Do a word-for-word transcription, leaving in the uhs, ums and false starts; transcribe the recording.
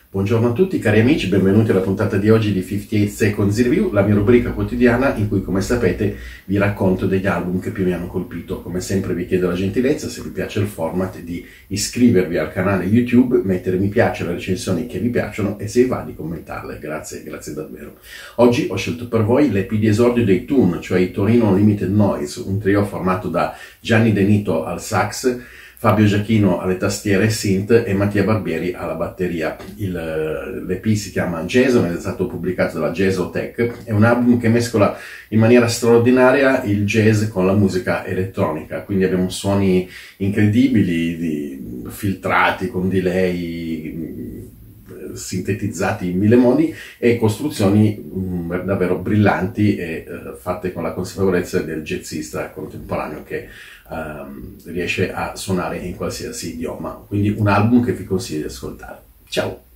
Buongiorno a tutti cari amici, benvenuti alla puntata di oggi di cinquantotto Seconds Review, la mia rubrica quotidiana in cui, come sapete, vi racconto degli album che più mi hanno colpito. Come sempre vi chiedo la gentilezza, se vi piace il format, di iscrivervi al canale YouTube, mettere mi piace alle recensioni che vi piacciono e se vi va di commentarle. Grazie, grazie davvero. Oggi ho scelto per voi l'E P di esordio dei Toon, cioè i Torino Unlimited Noise, un trio formato da Gianni De Nito al sax, Fabio Giachino alle tastiere e synth e Mattia Barbieri alla batteria. L'E P si chiama Jason ed è stato pubblicato dalla Jazzotech. È un album che mescola in maniera straordinaria il jazz con la musica elettronica, quindi abbiamo suoni incredibili, di, filtrati con delay, sintetizzati in mille modi e costruzioni mh, davvero brillanti e uh, fatte con la consapevolezza del jazzista contemporaneo che um, riesce a suonare in qualsiasi idioma. Quindi un album che vi consiglio di ascoltare. Ciao!